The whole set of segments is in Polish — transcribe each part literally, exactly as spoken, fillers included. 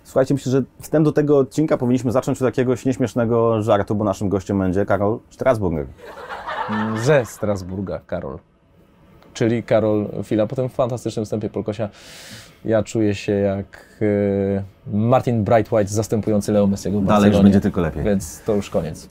Słuchajcie, myślę, że wstęp do tego odcinka powinniśmy zacząć od jakiegoś nieśmiesznego żartu, bo naszym gościem będzie Karol Strasburger. Ze Strasburga, Karol. Czyli Karol Fila. Po tym fantastycznym wstępie Polkosia ja czuję się jak y, Martin Braithwaite zastępujący Leo Messiego w Barcelonie. Dalej już będzie tylko lepiej. Więc to już koniec.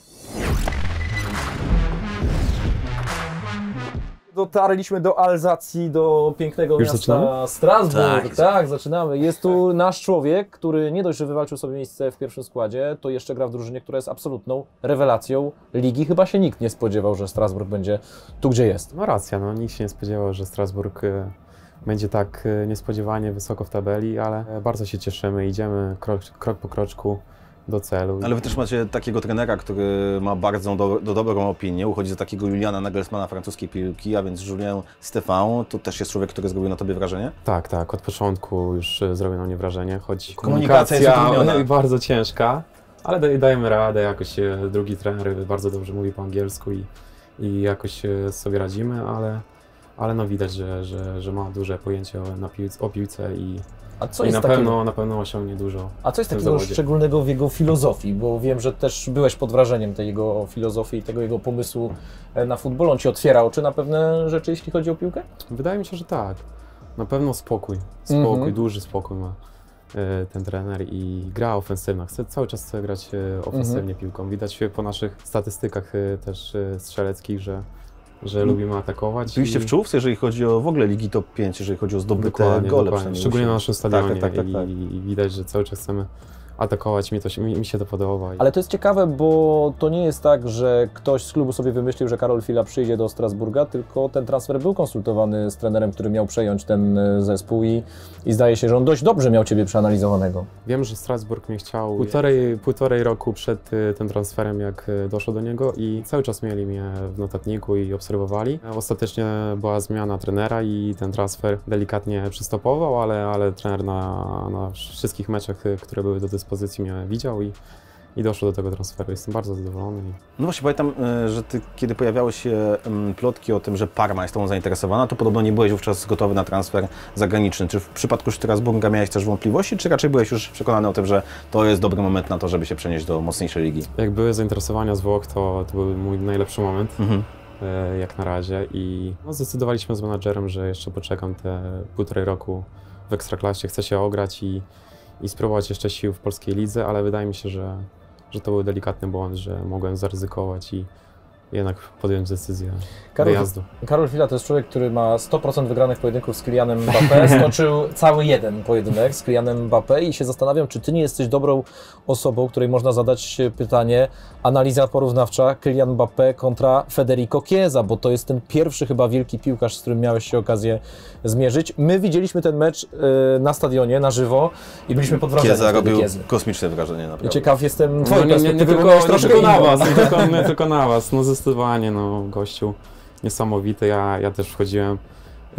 Dotarliśmy do Alzacji, do pięknego Już miasta zaczynamy? Strasburg. Tak. Tak, zaczynamy. Jest tu nasz człowiek, który nie dość, że wywalczył sobie miejsce w pierwszym składzie, to jeszcze gra w drużynie, która jest absolutną rewelacją ligi. Chyba się nikt nie spodziewał, że Strasburg będzie tu, gdzie jest. No racja, no nikt się nie spodziewał, że Strasburg y, będzie tak y, niespodziewanie wysoko w tabeli, ale y, bardzo się cieszymy, idziemy krok, krok po kroczku do celu. Ale wy też macie takiego trenera, który ma bardzo do, do dobrą opinię. Uchodzi za takiego Juliana Nagelsmana francuskiej piłki, a więc Julien Stéphan to też jest człowiek, który zrobił na tobie wrażenie? Tak, tak, od początku już y, zrobił na mnie wrażenie, choć Komunikacja jest utrudniona. bardzo ciężka, ale daj, dajemy radę, jakoś y, drugi trener bardzo dobrze mówi po angielsku i, i jakoś y, sobie radzimy, ale, ale no widać, że, że, że ma duże pojęcie o, na piłce, o piłce i A co I jest na takiego, pewno, na pewno osiągnie dużo. a co jest w tym takiego zawodzie. szczególnego w jego filozofii? Bo wiem, że też byłeś pod wrażeniem tej jego filozofii i tego jego pomysłu na futbol. On ci otwiera oczy na pewne rzeczy, jeśli chodzi o piłkę? Wydaje mi się, że tak. Na pewno spokój. Spokój, Mhm. duży spokój ma e, ten trener i gra ofensywna. Chce cały czas chce grać e, ofensywnie Mhm. piłką. Widać po naszych statystykach e, też e, strzeleckich, że, że Mhm. lubimy atakować. Byliście i- w czołówce, jeżeli chodzi o w ogóle Ligi Top pięć, jeżeli chodzi o zdobyte Dokładnie, gole. dokładnie. przynajmniej Szczególnie u na siebie. naszym stadionie Tak, tak, tak, tak. I, i widać, że cały czas chcemy atakować. Mi, to się, mi, mi się to podoba. Ale to jest ciekawe, bo to nie jest tak, że ktoś z klubu sobie wymyślił, że Karol Fila przyjdzie do Strasburga, tylko ten transfer był konsultowany z trenerem, który miał przejąć ten zespół i, i zdaje się, że on dość dobrze miał Ciebie przeanalizowanego. Wiem, że Strasburg mnie chciał półtorej, półtorej roku przed y, tym transferem, jak y, doszło do niego i cały czas mieli mnie w notatniku i obserwowali. Ostatecznie była zmiana trenera i ten transfer delikatnie przystopował, ale, ale trener na, na wszystkich meczach, y, które były do dyspozycji, mnie widział i, i doszło do tego transferu. Jestem bardzo zadowolony. No właśnie, pamiętam, y, że ty, kiedy pojawiały się ym, plotki o tym, że Parma jest tą zainteresowana, to podobno nie byłeś wówczas gotowy na transfer zagraniczny. Czy w przypadku Strasburga miałeś też wątpliwości, czy raczej byłeś już przekonany o tym, że to jest dobry moment na to, żeby się przenieść do mocniejszej ligi? Jak były zainteresowania z Włoch, to, to był mój najlepszy moment. Mhm. e, jak na razie i no, zdecydowaliśmy z menadżerem, że jeszcze poczekam te półtorej roku w Ekstraklasie, chcę się ograć i, i spróbować jeszcze sił w polskiej lidze, ale wydaje mi się, że, że to był delikatny błąd, że mogłem zaryzykować i jednak podjąć decyzję Karol, wyjazdu. Karol Fila to jest człowiek, który ma sto procent wygranych pojedynków z Kylianem Mbappé, stoczył cały jeden pojedynek z Kylianem Mbappé i się zastanawiam, czy Ty nie jesteś dobrą osobą, której można zadać pytanie, analiza porównawcza Kylian Mbappé kontra Federico Chiesa, bo to jest ten pierwszy chyba wielki piłkarz, z którym miałeś się okazję zmierzyć. My widzieliśmy ten mecz y, na stadionie, na żywo i byliśmy pod wrażeniem Chiesa robił Chiesy. kosmiczne wrażenie, I naprawdę. ciekaw jestem No, Twojej nie, nie, nie perspektywy, bo tylko, miałeś nie troszkę tylko na inną. was, nie tylko, nie tylko na was, no zdecydowanie, no gościu niesamowity, ja, ja też wchodziłem e,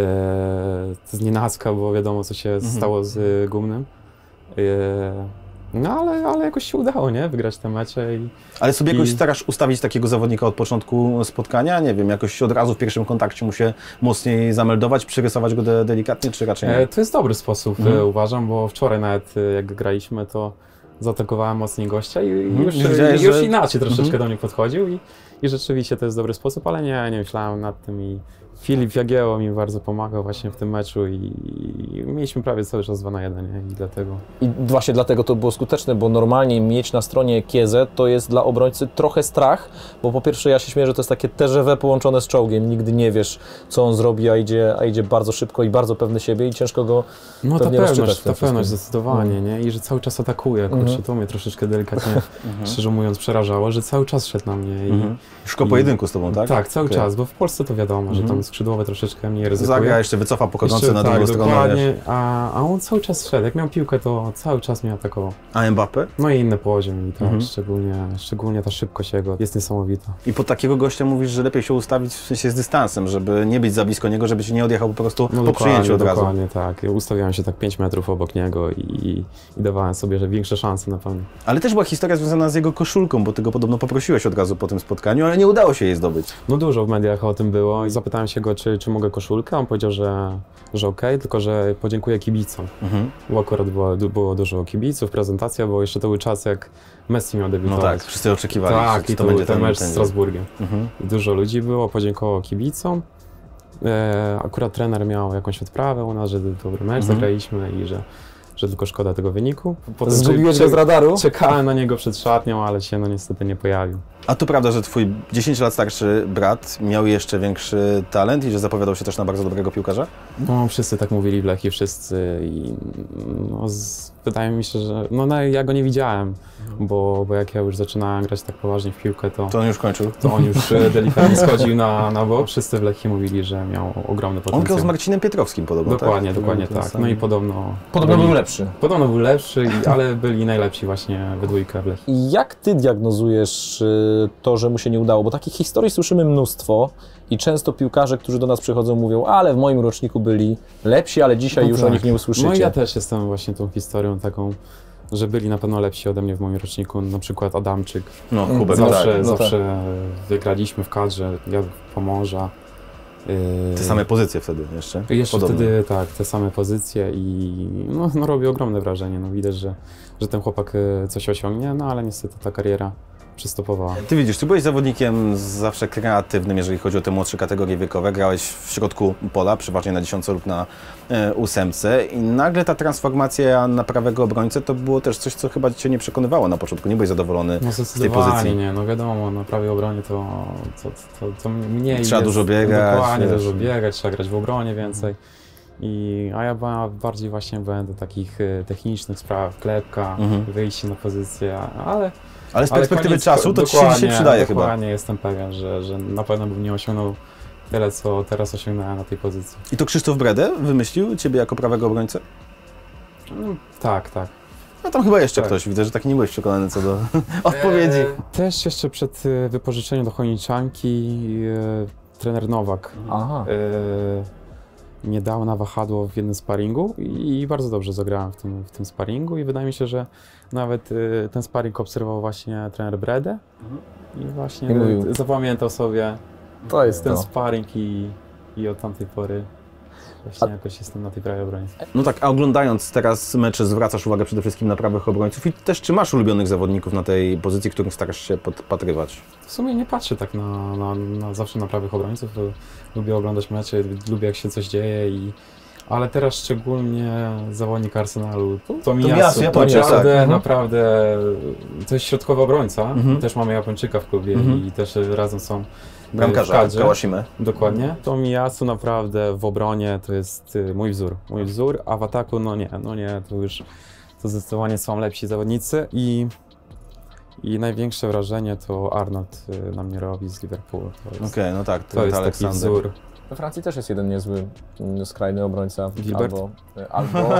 z nienacka, bo wiadomo co się Mhm. stało z e, Gumnym, e, no ale, ale jakoś się udało, nie, wygrać te mecze i Ale sobie jakoś I- starasz ustawić takiego zawodnika od początku spotkania? Nie wiem, jakoś od razu w pierwszym kontakcie mu się mocniej zameldować, przyrysować go de delikatnie, czy raczej nie? e, to jest dobry sposób, Mhm. e, uważam, bo wczoraj nawet e, jak graliśmy, to zaatakowałem mocniej gościa i, i Mhm. już, Widziałeś, i już że- inaczej troszeczkę Mhm. do mnie podchodził i, i rzeczywiście to jest dobry sposób, ale nie, nie myślałem nad tym i Filip Jagieło mi bardzo pomagał właśnie w tym meczu i, i mieliśmy prawie cały czas dwa na jeden, nie? I dlatego... I właśnie dlatego to było skuteczne, bo normalnie mieć na stronie Chiesę to jest dla obrońcy trochę strach, bo po pierwsze ja się śmieję, że to jest takie T G V połączone z czołgiem, nigdy nie wiesz co on zrobi, a idzie, a idzie bardzo szybko i bardzo pewny siebie i ciężko go No ta pewnie rozczytać pewność, w tym ta pewność wszystkim. zdecydowanie, nie? I że cały czas atakuje, kurczę, Mhm. to mnie troszeczkę delikatnie, szczerze mówiąc, przerażało, że cały czas szedł na mnie i... Mhm. Szko i- pojedynku z tobą, tak? Tak, cały Okej. czas, bo w Polsce to wiadomo, że Mhm. tam skrzydłowe troszeczkę mniej ryzykuje. Zagra, jeszcze wycofa pochodzący Jeszcze, na tak, drugą stronę. dokładnie, Wiesz. a, a on cały czas szedł, jak miał piłkę, to cały czas mnie atakował. A Mbappé? No i inny poziom i tak, Mhm. szczególnie, szczególnie ta szybkość jego jest niesamowita. I pod takiego gościa mówisz, że lepiej się ustawić w sensie z dystansem, żeby nie być za blisko niego, żeby się nie odjechał po prostu No po przyjęciu od razu. dokładnie, tak. Ja ustawiałem się tak pięć metrów obok niego i, i, i dawałem sobie że większe szanse na pewno. Ale też była historia związana z jego koszulką, bo ty go podobno poprosiłeś od razu po tym spotkaniu wykonaniu, ale nie udało się jej zdobyć. No dużo w mediach o tym było i zapytałem się go, czy, czy mogę koszulkę, on powiedział, że, że okej, okay, tylko że podziękuję kibicom. Mhm. Bo akurat było, było dużo kibiców, prezentacja, bo jeszcze to był czas, jak Messi miał debiutować. No tak, wszyscy oczekiwali, tak, że i to, to będzie ten, ten mecz z ten... Strasburgiem. Mhm. Dużo ludzi było, podziękował kibicom. E, akurat trener miał jakąś odprawę u nas, że dobry mecz mhm. zagraliśmy i że, że tylko szkoda tego wyniku. Potem zgubiłeś go z radaru? Czekałem na niego przed szatnią, ale się no niestety nie pojawił. A to prawda, że twój dziesięć lat starszy brat miał jeszcze większy talent i że zapowiadał się też na bardzo dobrego piłkarza? No wszyscy tak mówili w Lechii, wszyscy i no, z, wydaje mi się, że no, no ja go nie widziałem, bo, bo jak ja już zaczynałem grać tak poważnie w piłkę, to, to on już kończył. To on już delikatnie schodził na, na bok. Wszyscy w Lechii mówili, że miał ogromny potencjał. On grał z Marcinem Pietrowskim podobno, Dokładnie, tak? dokładnie tak. No i podobno... Podobno byli, był lepszy. Podobno był lepszy, ale byli najlepsi właśnie we dwójkę w Lechii. I jak ty diagnozujesz to, że mu się nie udało? Bo takich historii słyszymy mnóstwo i często piłkarze, którzy do nas przychodzą, mówią, ale w moim roczniku byli lepsi, ale dzisiaj no już tak. o nich nie usłyszycie. No i ja też jestem właśnie tą historią taką, że byli na pewno lepsi ode mnie w moim roczniku, na przykład Adamczyk. No, Hubert, zawsze, tak. zawsze no tak. wygraliśmy w kadrze, ja Pomorza. Te same pozycje wtedy jeszcze? Jeszcze Podobne. Wtedy tak, te same pozycje i no, no robi ogromne wrażenie. No, widać, że, że ten chłopak coś osiągnie, no ale niestety ta kariera przystopowała. Ty widzisz, ty byłeś zawodnikiem zawsze kreatywnym, jeżeli chodzi o te młodsze kategorie wiekowe. Grałeś w środku pola, przeważnie na dziesiątce lub na e, ósemce i nagle ta transformacja na prawego obrońcę to było też coś, co chyba cię nie przekonywało na początku. Nie byłeś zadowolony no, z tej pozycji. Nie, no wiadomo, na prawej obronie to, to, to, to mniej Trzeba jest, dużo biegać. Dokładnie, wiesz. dużo biegać, trzeba grać w obronie więcej. I, a ja bardziej właśnie byłem do takich technicznych spraw, klepka, mhm. wyjście na pozycję, ale Ale z perspektywy koniec, czasu to ci się dzisiaj przydaje dokładnie chyba. Dokładnie, jestem pewien, że, że na pewno bym nie osiągnął tyle, co teraz osiągnąłem na tej pozycji. I to Krzysztof Brede wymyślił ciebie jako prawego obrońcę? No, tak, tak. No tam chyba jeszcze tak. ktoś, widzę, że taki nie byłeś przekonany co do odpowiedzi. Eee, też jeszcze przed wypożyczeniem do Chojniczanki e, trener Nowak Aha. E, mnie dał na wahadło w jednym sparingu i bardzo dobrze zagrałem w tym, w tym sparingu i wydaje mi się, że nawet y, ten sparing obserwował właśnie trener Brede mhm. i właśnie I zapamiętał sobie to jest ten to. sparing i, i od tamtej pory właśnie a... jakoś jestem na tej prawej obronie. No tak, a oglądając teraz mecze zwracasz uwagę przede wszystkim na prawych obrońców i też czy masz ulubionych zawodników na tej pozycji, których starasz się podpatrywać? W sumie nie patrzę tak na, na, na zawsze na prawych obrońców, lubię oglądać mecze, lubię jak się coś dzieje i ale teraz szczególnie zawodnik Arsenalu, Tomiyasu, naprawdę, tak. naprawdę to jest środkowy obrońca, mhm. też mamy Japończyka w klubie mhm. i też razem są bramkarza, Kawashima. Dokładnie. Tomiyasu naprawdę w obronie to jest mój wzór, mój wzór, a w ataku no nie, no nie, to już to zdecydowanie są lepsi zawodnicy i I największe wrażenie to Arnold na mnie robi z Liverpoolu. Okej, okay, no tak, to jest Aleksander. taki wzór. We Francji też jest jeden niezły, skrajny obrońca. Gilbert? Albo... albo...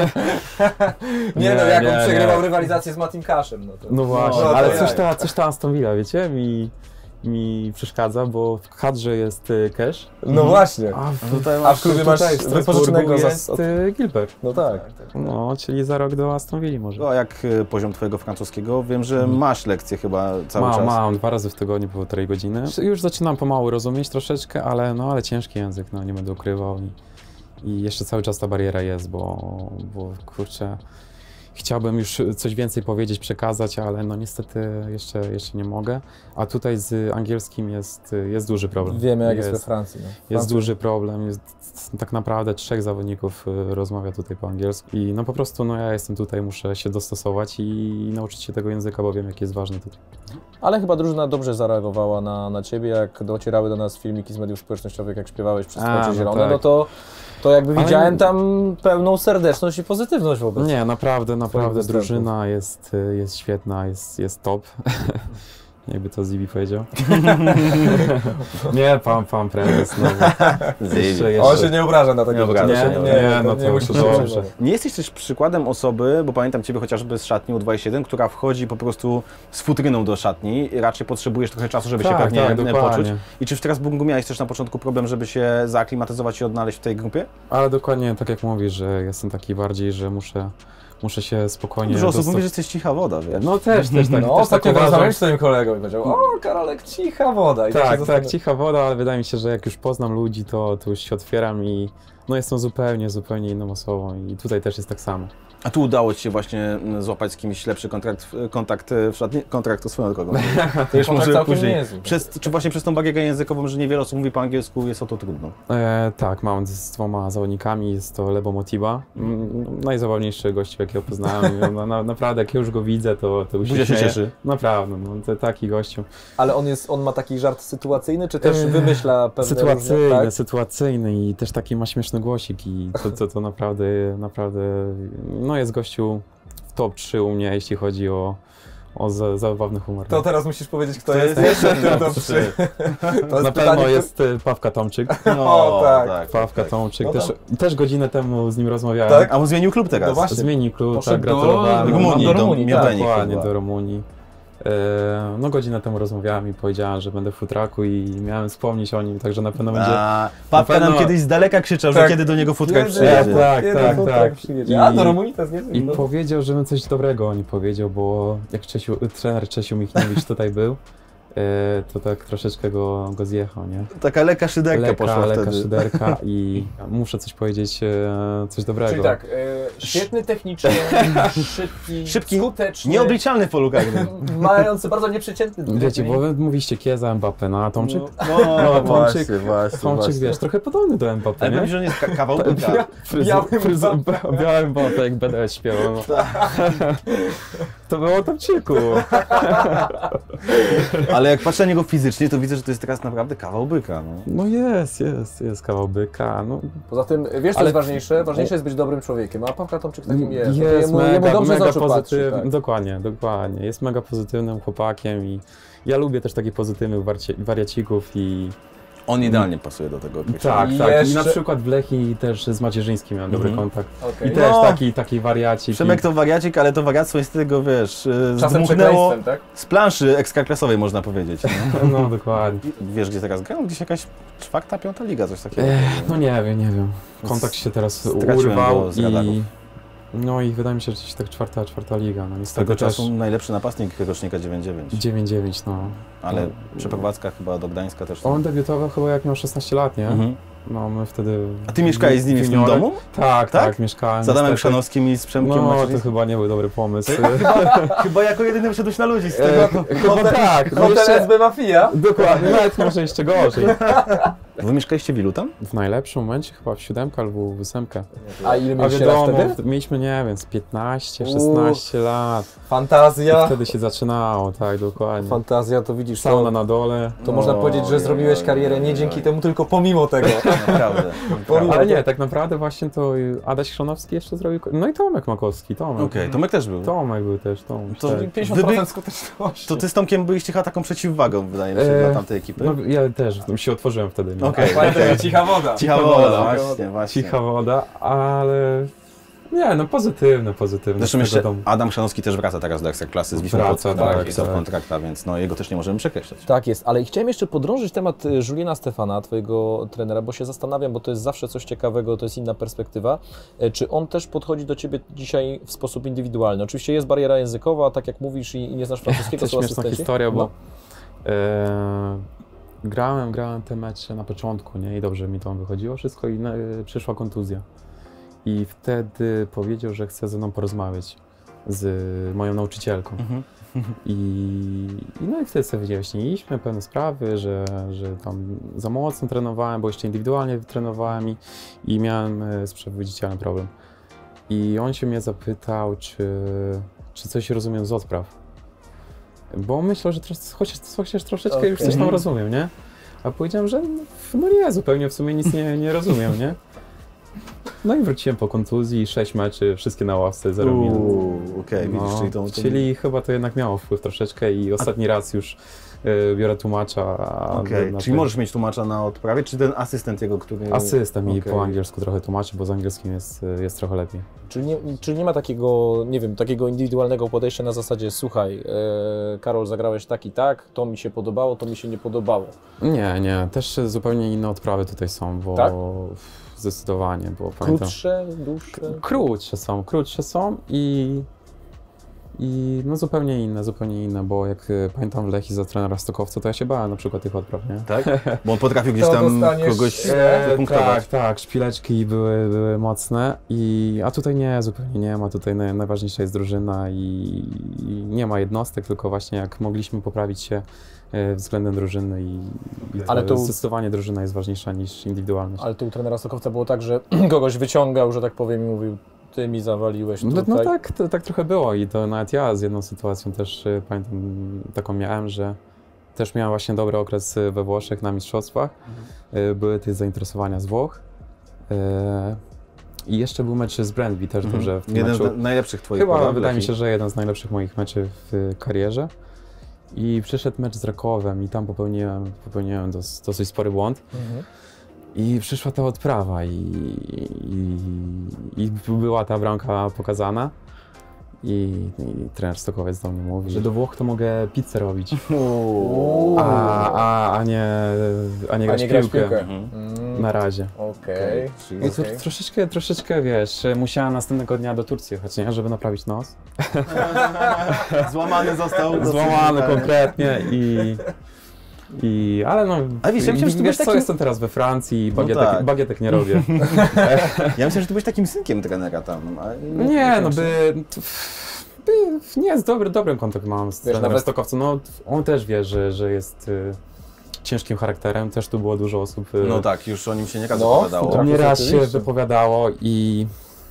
nie, nie no, jak nie, on przegrywał nie. rywalizację z Matim Cashem. No, to... no właśnie, no, ale coś ta, coś ta Aston Villa, wiecie, mi, mi przeszkadza, bo w kadrze jest Cash. No właśnie, a w, tutaj masz, a w klubie masz wypożyczonego jest od... Gilbert. No tak. No, czyli za rok do Aston Villa może. No, jak poziom twojego francuskiego? Wiem, że masz lekcje chyba cały mam, czas. Mam, dwa razy w tygodniu po półtorej godziny. Już zaczynam pomału rozumieć troszeczkę, ale no, ale ciężki język, no nie będę ukrywał. I, i jeszcze cały czas ta bariera jest, bo, bo kurczę, chciałbym już coś więcej powiedzieć, przekazać, ale no niestety jeszcze, jeszcze nie mogę. A tutaj z angielskim jest, jest duży problem. Wiemy, jak jest, jest we Francji. No. Jest Francji. duży problem. Jest, tak naprawdę trzech zawodników rozmawia tutaj po angielsku. I no po prostu no ja jestem tutaj, muszę się dostosować i nauczyć się tego języka, bo wiem, jaki jest ważny tutaj. Ale chyba drużyna dobrze zareagowała na, na ciebie, jak docierały do nas filmiki z mediów społecznościowych, jak śpiewałeś przez Spocie Zielone, no, tak. no to to jakby ale... widziałem tam pełną serdeczność i pozytywność wobec. Nie, naprawdę, naprawdę drużyna jest, jest świetna, jest, jest top. Jakby to Zibi powiedział. nie, pan, pan prezes. No, jeszcze... On się nie obraża na takie rzeczy. Nie, nie, nie, no to nie musisz dobrze. Nie jesteś też przykładem osoby, bo pamiętam ciebie chociażby z szatni U dwadzieścia jeden, która wchodzi po prostu z futryną do szatni i raczej potrzebujesz trochę czasu, żeby tak, się pewnie tak, poczuć. I czy w Strasburgu miałeś też na początku problem, żeby się zaaklimatyzować i odnaleźć w tej grupie? Ale dokładnie tak jak mówisz, że jestem taki bardziej, że muszę muszę się spokojnie Dużo osób dostać. mówi, że jesteś cicha woda, wiesz. No też, też tak, No, też tak ostatnio uważam. rozmawiałem z swoim kolegą i powiedział, o Karolek, cicha woda. I Tak, się tak, zastanawia- cicha woda, ale wydaje mi się, że jak już poznam ludzi, to, to już się otwieram i no jestem zupełnie, zupełnie inną osobą i tutaj też jest tak samo. A tu udało Ci się właśnie złapać z kimś lepszy kontrakt, kontakt w szatni, kontrakt to swoją drogą. To już Kontakt może całkiem później. niezły. Przez, czy właśnie przez tą barierę językową, że niewiele osób mówi po angielsku, jest o to trudno. E, tak, mam z dwoma zawodnikami, jest to Lebo Motiba, mm, najzabawniejszy gościu, jakiego poznałem. Na, na, naprawdę, jak już go widzę, to, to już Buzia się śmieję. cieszy. Naprawdę, no, to taki gościu. Ale on, jest, on ma taki żart sytuacyjny, czy też Eee, wymyśla pewne Sytuacyjny, różne, tak? sytuacyjny i też taki ma śmieszny głosik i to, to, to naprawdę, naprawdę, no jest gościu w top trzy u mnie, jeśli chodzi o, o za, zabawny humor. To teraz musisz powiedzieć, kto To jest jest jeszcze w tym top top trzy. trzy. To jest Na pytanie, pewno kto- jest e, Pawka Tomczyk. O, tak. Pawka Tomczyk, No też, tam- też godzinę temu z nim rozmawiałem. Tak? A on zmienił klub teraz. No właśnie. Zmienił klub, Poszedł tak, do- gratulowałem. do Rumunii, do do Rumunii, tak. Miodeni Dokładnie, chyba. do Rumunii. E, No godzinę temu rozmawiałem i powiedziałem, że będę w futraku i miałem wspomnieć o nim, także na pewno będzie... A, Pawka Na nam pewno- kiedyś z daleka krzyczał, Tak. że kiedy do niego futrek Kiedy- przyjedzie. Tak, Kiedy tak, futrак tak. przyjedzie? A, I- do Rumunii to jest niezły. I no. powiedział, żebym coś dobrego o nim powiedział, bo jak Czesiu, trener Czesiu Michniewicz tutaj był, e, to tak troszeczkę go, go zjechał, nie? Taka lekka szyderka Leka, poszła leka wtedy. szyderka i muszę coś powiedzieć, e, coś dobrego. Czyli tak, e, świetny technicznie, szybki, Szybki, skuteczny, Nieobliczalny w polu karnym. mający bardzo nieprzeciętny Wiecie, dribbling. bo wy mówiście Kieza, Mbappé, no a Tomczyk? No, No, no Tomczyk- właśnie, właśnie. Tomczyk, właśnie. wiesz, trochę podobny do Mbappé, Ale nie? powiem, że on jest ka- kawał byka. Fryzu, Białym fryzu, Mbappé. białym Mbappé, jak będę śpiewał. No. To było o Tomczyku. Ale jak patrzę na niego fizycznie, to widzę, że to jest teraz naprawdę kawał byka. No. No jest, jest, jest kawał byka, no. Poza tym, wiesz co Ale- jest ważniejsze? Ważniejsze jest być dobrym człowiekiem, a Pawka Tomczyk takim jest. Jest jemu, mega, jemu dobrze mega z oczu patrzy, pozytywny, tak. dokładnie, dokładnie. Jest mega pozytywnym chłopakiem i ja lubię też takich pozytywnych warci- wariacików i On idealnie pasuje do tego określenia. tak, I tak. I jeszcze- na przykład w Lechii też z Macierzyńskim miałem dobry Mhm. kontakt. Okej. I też No. taki, taki wariacik. Przemek to wariacik, ale to wariactwo jest tego, wiesz, y, Czasem zdmuchnęło przekleństwem, tak? z planszy ekstraklasowej, można powiedzieć. No. i, no dokładnie. Wiesz, gdzie teraz gram? Gdzieś jakaś czwarta, piąta liga, coś takiego. Ech, no nie wiem, nie wiem. Kontakt się teraz Straciłem urwał go z radarów. i no i wydaje mi się, że gdzieś tak czwarta, czwarta liga. No Z niestety tego też czasu najlepszy napastnik rocznika dziewięć dziewięć. dziewięć dziewięć, no. Ale No. przeprowadzka chyba do Gdańska też. On debiutował chyba jak miał szesnaście lat, nie? Mhm. No my wtedy... A ty mieszkałeś z nimi w tym juniorem. domu? Tak, Tak? tak, mieszkałem. Z Adamem niestety. Chrzanowskim i z Przemkiem No, to Macierzyńskim? chyba nie był dobry pomysł. Chyba jako jedyny wszedłeś na ludzi z tego. E, chyba tak, no Hotel jeszcze, S B Mafia? dokładnie, nawet może jeszcze gorzej. Wy mieszkaliście w ilu tam? W najlepszym momencie chyba w siódemkę albo w ósemkę. A ile A mieliście lat wiadomo, wtedy? mieliśmy, nie wiem, z piętnaście, szesnaście lat. Fantazja. Wtedy się zaczynało, tak, dokładnie. Fantazja, to widzisz, Sauna to, na dole. to można No, powiedzieć, że oj, zrobiłeś oj, karierę oj, nie oj. dzięki temu, tylko pomimo tego. Naprawdę. Pomimo- Ale nie, tak naprawdę właśnie to Adaś Chrzanowski jeszcze zrobił. No i Tomek Makowski, Tomek. Okej, Tomek też był. Tomek był też, Tomek. To- tak. pięćdziesiąt Wy procent by- skuteczności. To ty z Tomkiem byliście chyba taką przeciwwagą, wydaje mi się, E, dla tamtej ekipy. No ja też się otworzyłem wtedy. nie? Okej. Pamiętaj, cicha woda. Cicha woda, właśnie, właśnie. Cicha woda, ale nie, no pozytywne, pozytywne. Zresztą z tego jeszcze domu. Adam Chrzanowski też wraca teraz do Ekstraklasy z Wisłą Wraca, Płock, tak, podpisał tak. kontrakta, więc no, jego też nie możemy przekreślać. Tak jest, ale chciałem jeszcze podrążyć temat y, Juliana Stefana, twojego trenera, bo się zastanawiam, bo to jest zawsze coś ciekawego, to jest inna perspektywa. E, Czy on też podchodzi do Ciebie dzisiaj w sposób indywidualny? Oczywiście jest bariera językowa, tak jak mówisz, i, i nie znasz francuskiego, To są śmieszna asystenci. historia, bo No. e, grałem, grałem te mecze na początku, nie? I dobrze mi to wychodziło wszystko i e, przyszła kontuzja. I wtedy powiedział, że chce ze mną porozmawiać z moją nauczycielką. Mhm. I, i no i wtedy sobie wyjaśniliśmy pewne sprawy, że, że tam za mocno trenowałem, bo jeszcze indywidualnie trenowałem i, i miałem e, z przewodzicielem problem. I on się mnie zapytał, czy, czy coś rozumiem z odpraw. Bo myślał, że tros- chociaż, chociaż troszeczkę Okej. już coś tam rozumiem, nie? A powiedziałem, że no nie, zupełnie w sumie nic nie, nie rozumiem, nie? No i wróciłem po kontuzji, sześć meczy, wszystkie na ławce, zero minut. Uuu, okej, widzisz, No, czyli to... to... czyli chyba to jednak miało wpływ troszeczkę i ostatni raz już y, biorę tłumacza. a Okej, na czyli te- możesz mieć tłumacza na odprawie, czy ten asystent jego, który... Asystent mi Okej. po angielsku trochę tłumaczy, bo z angielskim jest, y, jest trochę lepiej. Czyli nie, czyli nie ma takiego, nie wiem, takiego indywidualnego podejścia na zasadzie, słuchaj, e, Karol, zagrałeś tak i tak, to mi się podobało, to mi się nie podobało. Nie, nie, też zupełnie inne odprawy tutaj są, bo Tak? zdecydowanie, bo pamiętam... Krótsze, dłuższe? Krótsze są, krótsze są i... I no zupełnie inne, zupełnie inne, bo jak y, pamiętam w Lechii za trenera Stokowca, to ja się bałem na przykład tych odpraw, nie? Tak? Bo on potrafił gdzieś To tam dostaniesz, kogoś e, wypunktować. Tak, tak, szpileczki były, były mocne, i, a tutaj nie, zupełnie nie ma, tutaj naj, najważniejsza jest drużyna i, i nie ma jednostek, tylko właśnie jak mogliśmy poprawić się y, względem drużyny i, i Ale to- zdecydowanie drużyna jest ważniejsza niż indywidualność. Ale tu u trenera Stokowca było tak, że kogoś wyciągał, że tak powiem, i mówił, ty mi zawaliłeś No, tutaj. no tak, to, tak trochę było i to nawet ja z jedną sytuacją też y, pamiętam taką miałem, że też miałem właśnie dobry okres y, we Włoszech na mistrzostwach. Y, były te zainteresowania z Włoch. Y, I jeszcze był mecz z Brandby też Mhm. dobrze w tym Jeden meczu. z na- najlepszych twoich Chyba poranek w wydaje mi Lechii. się, że jeden z najlepszych moich meczy w karierze. I przyszedł mecz z Rakowem i tam popełniłem, popełniłem dos, dosyć spory błąd. Mhm. I przyszła ta odprawa i, i, i była ta bramka pokazana i, i trener Stokowiec do mnie mówi, że do Włoch to mogę pizzę robić, Uuu. a, a, a nie, a nie A grać nie w grać w piłkę. piłkę. Mhm. Mm, Na razie. Okej. Czyli I to Okej. troszeczkę, troszeczkę, wiesz, musiałem następnego dnia do Turcji jechać, nie? Żeby naprawić nos. Złamany został. Złamany konkretnie i... I, ale no, Ale wiesz, ja myślałem, że ty wiesz byłeś co, takim- jestem teraz we Francji i No bagietek, tak. bagietek nie robię. Ja myślę, że ty byłeś takim synkiem trenera tam. a Nie, no by, by... Nie, z dobry, dobrym kontakt mam z Wiesz, trenerem nawet- Stokowcem. No, on też wie, że, że jest y, ciężkim charakterem. Też tu było dużo osób. Y, No tak, już o nim się nieraz No, opowiadało. tak. nieraz się Oczywiście. wypowiadało i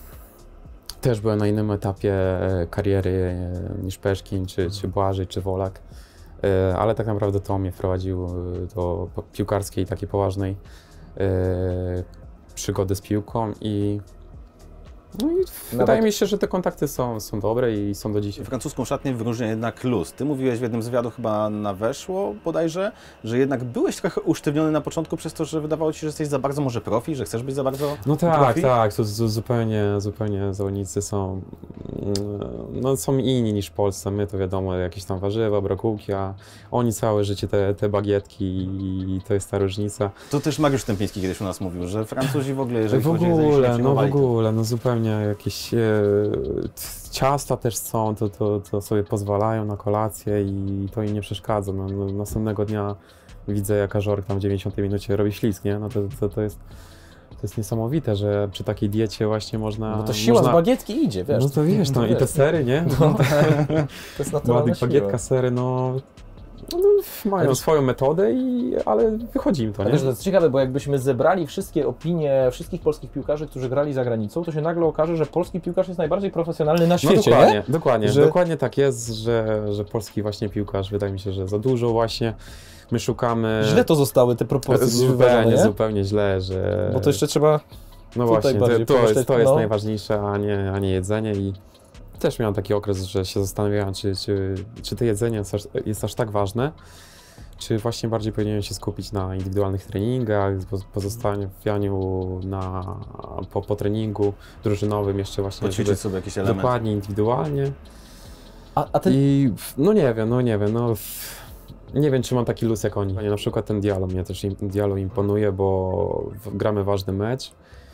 też byłem na innym etapie e, kariery e, niż Peszkin, czy, czy Błażej, czy Wolak. E, Ale tak naprawdę to mnie wprowadził e, do po- piłkarskiej, takiej poważnej e, przygody z piłką i, no i wydaje mi się, że te kontakty są, są dobre i są do dzisiaj. Francuską szatnię wyróżnia jednak luz. Ty mówiłeś w jednym z wywiadów, chyba na Weszło bodajże, że jednak byłeś trochę usztywniony na początku przez to, że wydawało ci się, że jesteś za bardzo może profi, że chcesz być za bardzo No tak, profi? tak, to zu- zupełnie, zupełnie zawodnicy są, mm, no, są inni niż w Polsce. My to wiadomo, jakieś tam warzywa, brokułki, a oni całe życie te, te bagietki i to jest ta różnica. To też Mariusz Stępiński kiedyś u nas mówił, że Francuzi w ogóle, jeżeli W chodzi o jedzenie, się nie ogóle, no w przejmowali. ogóle, no zupełnie jakieś e, t- ciasta też są, to, to, to sobie pozwalają na kolację i to im nie przeszkadza. No, no, następnego dnia widzę, jaka Żork tam w dziewięćdziesiątej minucie robi ślizg, nie? No to, to, to jest... To jest niesamowite, że przy takiej diecie właśnie można... Bo to siła można... z bagietki idzie, wiesz. No to wiesz, no i te sery, nie? No, to jest naturalna Ładnych siła. bagietka, sery, no, no mają wiesz- swoją metodę, i, ale wychodzi im to, A nie? wiesz, to jest ciekawe, bo jakbyśmy zebrali wszystkie opinie wszystkich polskich piłkarzy, którzy grali za granicą, to się nagle okaże, że polski piłkarz jest najbardziej profesjonalny na No świecie, dokładnie, nie? dokładnie, Że- dokładnie tak jest, że, że polski właśnie piłkarz, wydaje mi się, że za dużo właśnie my szukamy... Źle to zostały te proporcje gdzieś wyważone, zupełnie, nie? zupełnie źle, że... Bo to jeszcze trzeba... No tutaj właśnie, bardziej to, to, jest, pomyśleć, to jest no. najważniejsze, a nie, a nie jedzenie i też miałem taki okres, że się zastanawiałem, czy, czy, czy to jedzenie jest aż, jest aż tak ważne, czy właśnie bardziej powinienem się skupić na indywidualnych treningach, poz- pozostawianiu na, po, po treningu drużynowym jeszcze właśnie, żeby, Poćwiczyć sobie jakieś elementy. dokładnie, indywidualnie. A, a ty... I no nie wiem, no nie wiem, no nie wiem, czy mam taki luz jak oni. Na przykład ten Diallo mnie też im, Diallo imponuje, bo w- gramy ważny mecz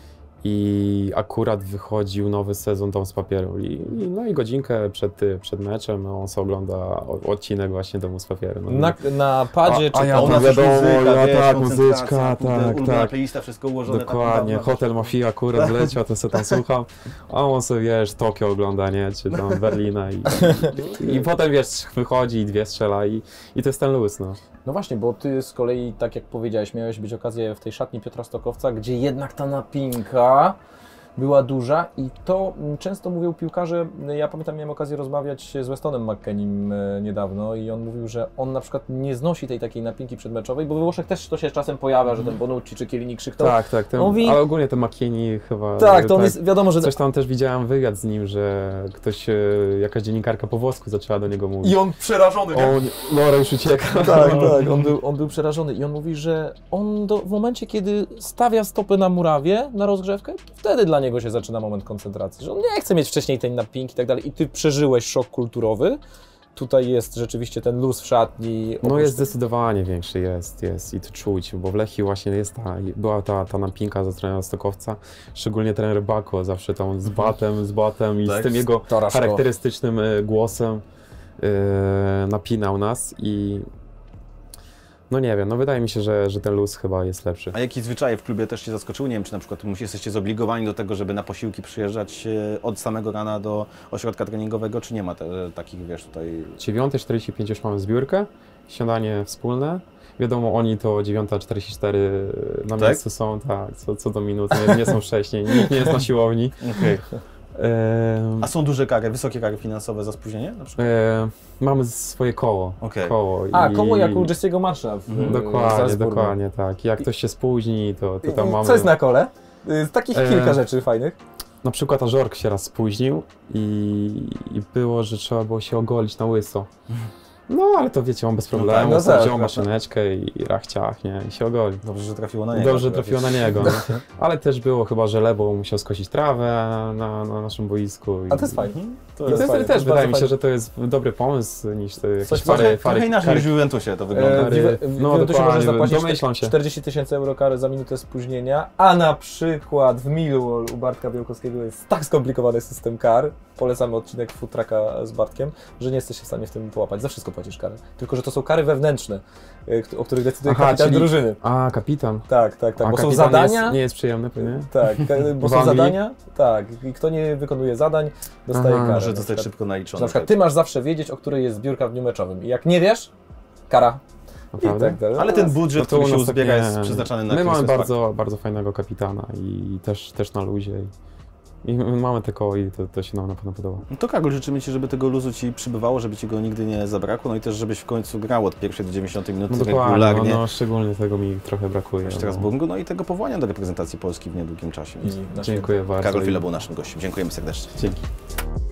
i akurat wychodził nowy sezon Dom z papieru i, i no i godzinkę przed, przed meczem on sobie ogląda o- odcinek właśnie Domu z papieru. No, Na, na padzie A- a czy ja to U tam nas już wiadomo, muzyka, ja wiesz, tak, koncentracja, muzyczka, kurde, tak, ulubiona tak. playlista, wszystko ułożone tak Dokładnie, dawno, Hotel Mafia akurat wleciał, to sobie tam słucham, a on sobie, wiesz, Tokio ogląda, nie, czy tam Berlina i, i potem, wiesz, wychodzi i dwie strzela i, i to jest ten luz, no. No właśnie, bo ty z kolei, tak jak powiedziałeś, miałeś być okazję w tej szatni Piotra Stokowca, gdzie jednak ta napinka była duża i to mm, często mówią piłkarze, ja pamiętam, miałem okazję rozmawiać z Westonem McKennim e, niedawno i on mówił, że on na przykład nie znosi tej takiej napinki przedmeczowej, bo we Włoszech też to się czasem pojawia, że ten Bonucci czy Chiellini krzyknął. Tak, tak, ten, mówi- ale ogólnie ten McKinney chyba... Tak, to on jest, wiadomo, że... Coś tam też widziałem wywiad z nim, że ktoś, e, jakaś dziennikarka po włosku zaczęła do niego mówić. I on przerażony. On, no, już ucieka. Tak, tak, on był, on był przerażony i on mówi, że on do, w momencie, kiedy stawia stopy na murawie, na rozgrzewkę, wtedy dla niego się zaczyna moment koncentracji, że on nie chce mieć wcześniej tej napinki i tak dalej i ty przeżyłeś szok kulturowy tutaj jest rzeczywiście ten luz w szatni? No jest zdecydowanie większy, jest, jest i to czuć, bo w Lechii właśnie jest ta, była ta, ta napinka ze trenera Stokowca, szczególnie trener Bako, zawsze tam z batem, z batem i Tak, z tym jego Toraszko. charakterystycznym e, głosem e, napinał nas i no nie wiem, no wydaje mi się, że, że ten luz chyba jest lepszy. A jakie zwyczaje w klubie też Cię zaskoczyły? Nie wiem, czy na przykład musicie, jesteście zobligowani do tego, żeby na posiłki przyjeżdżać e, od samego rana do ośrodka treningowego, czy nie ma te, takich, wiesz, tutaj... dziewiąta czterdzieści pięć już mamy zbiórkę, śniadanie wspólne. Wiadomo, oni to dziewiąta czterdzieści cztery na Tak? miejscu są, tak, co, co do minuty, nie, nie są wcześniej, nikt nie jest na siłowni. Okay. E, A są duże kary, wysokie kary finansowe za spóźnienie na przykład? e, mamy swoje koło. Okay. koło A, i- koło jak u Jesse'ego Marsza w Mhm. w Dokładnie, Salzburgu. dokładnie, tak. Jak ktoś się spóźni, to, to tam mamy... Co jest na kole? Z takich E, kilka rzeczy fajnych. Na przykład Ażork się raz spóźnił i, i było, że trzeba było się ogolić na łyso. No, ale to wiecie, on bez No problemu, tak, no sam tak, wziął tak, maszyneczkę i, i rachciach, nie, i się ogolił. Dobrze, że trafiło na niego. Dobrze akurat. trafiło na niego, no. Ale też było chyba, że Lebo musiał skosić trawę na, na naszym boisku. I, A to jest fajne. Mhm. To I jest też, fajne, to też jest wydaje bardzo mi się, fajne. że to jest dobry pomysł niż te jakieś Coś pary, Trochę, pary, trochę inaczej kary- niż w Juventusie to wygląda. E, w, Kary- w, no w Juventusie dokładnie, można zapłacić domyślam się. czterdzieści tysięcy euro kary za minutę spóźnienia, a na przykład w Millwall u Bartka Białkowskiego jest tak skomplikowany system kar, polecamy odcinek Futraka z Bartkiem, że nie jesteś w stanie w tym połapać. Za wszystko płacisz kary. Tylko że to są kary wewnętrzne, e, o których decyduje Aha, kapitan czyli- drużyny. A, kapitan. Tak, tak, tak, A bo są kapitan zadania... Jest, nie jest przyjemny, pewnie? Tak, ka- bo W są Anglii? zadania, tak, i kto nie wykonuje zadań, dostaje Aha, karę. Może na zostać przykład. szybko naliczone. Na przykład ty masz zawsze wiedzieć, o której jest zbiórka w dniu meczowym i jak nie wiesz, kara. I Naprawdę? tak dalej. Ale ten budżet, No to który u się nas tak uzbiera, nie. jest przeznaczany na My mamy Christmas bardzo, bardzo fajnego kapitana i też, też na luzie. I, i my mamy te koło i to, to się nam na pewno podoba. No to Karol, życzymy Ci, żeby tego luzu Ci przybywało, żeby Ci go nigdy nie zabrakło, no i też żebyś w końcu grał od pierwszej do dziewięćdziesiątej minuty No dokładnie, regularnie no, no, szczególnie tego mi trochę brakuje. w no. Strasburgu, no i tego powołania do reprezentacji Polski w niedługim czasie. I na Dziękuję bardzo. Karol i- Fila był naszym gościem. Dziękujemy serdecznie. Dzięki.